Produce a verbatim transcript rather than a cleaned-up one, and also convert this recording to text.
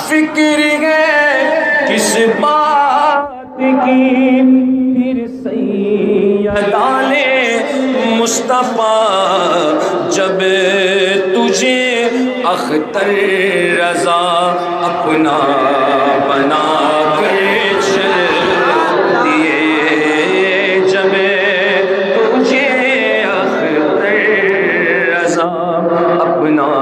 फिक्र है किस बात की, फिर सैयदा ने मुस्तफा जब तुझे अख्तर रजा अपना बना कर चल दिए, जब तुझे अख्तर रजा अपना